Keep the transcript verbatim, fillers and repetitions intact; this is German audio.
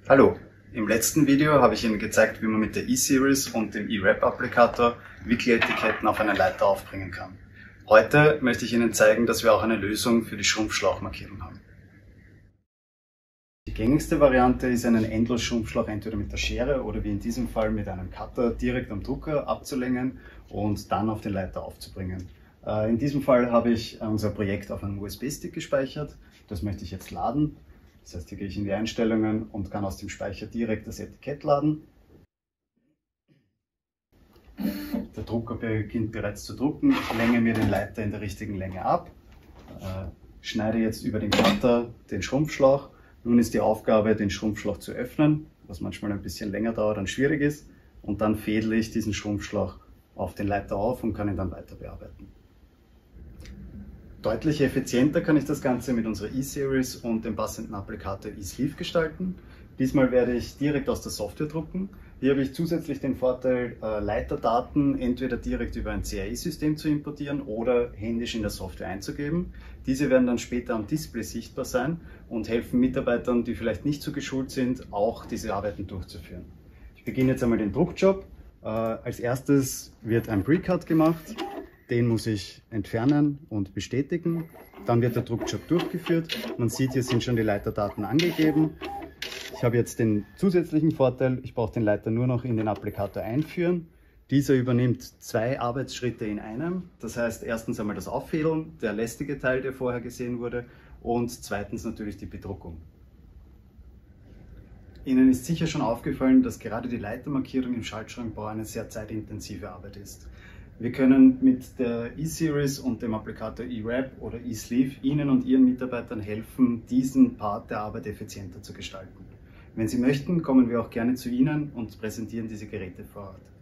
Hallo, im letzten Video habe ich Ihnen gezeigt, wie man mit der E-Series und dem E-Wrap-Applikator Wickeletiketten auf einer Leiter aufbringen kann. Heute möchte ich Ihnen zeigen, dass wir auch eine Lösung für die Schrumpfschlauchmarkierung haben. Die gängigste Variante ist, einen Endlos-Schrumpfschlauch entweder mit der Schere oder wie in diesem Fall mit einem Cutter direkt am Drucker abzulängen und dann auf den Leiter aufzubringen. In diesem Fall habe ich unser Projekt auf einem U S B-Stick gespeichert. Das möchte ich jetzt laden. Das heißt, hier gehe ich in die Einstellungen und kann aus dem Speicher direkt das Etikett laden. Der Drucker beginnt bereits zu drucken. Ich länge mir den Leiter in der richtigen Länge ab, schneide jetzt über den Cutter den Schrumpfschlauch. Nun ist die Aufgabe, den Schrumpfschlauch zu öffnen, was manchmal ein bisschen länger dauert und schwierig ist. Und dann fädle ich diesen Schrumpfschlauch auf den Leiter auf und kann ihn dann weiter bearbeiten. Deutlich effizienter kann ich das Ganze mit unserer E-Series und dem passenden Applikator eSleeve gestalten. Diesmal werde ich direkt aus der Software drucken. Hier habe ich zusätzlich den Vorteil, Leiterdaten entweder direkt über ein C A E-System zu importieren oder händisch in der Software einzugeben. Diese werden dann später am Display sichtbar sein und helfen Mitarbeitern, die vielleicht nicht so geschult sind, auch diese Arbeiten durchzuführen. Ich beginne jetzt einmal den Druckjob. Als erstes wird ein Precut gemacht. Den muss ich entfernen und bestätigen. Dann wird der Druckjob durchgeführt. Man sieht, hier sind schon die Leiterdaten angegeben. Ich habe jetzt den zusätzlichen Vorteil, ich brauche den Leiter nur noch in den Applikator einführen. Dieser übernimmt zwei Arbeitsschritte in einem. Das heißt, erstens einmal das Auffädeln, der lästige Teil, der vorher gesehen wurde, und zweitens natürlich die Bedruckung. Ihnen ist sicher schon aufgefallen, dass gerade die Leitermarkierung im Schaltschrankbau eine sehr zeitintensive Arbeit ist. Wir können mit der E-Series und dem Applikator eWrap oder eSleeve Ihnen und Ihren Mitarbeitern helfen, diesen Part der Arbeit effizienter zu gestalten. Wenn Sie möchten, kommen wir auch gerne zu Ihnen und präsentieren diese Geräte vor Ort.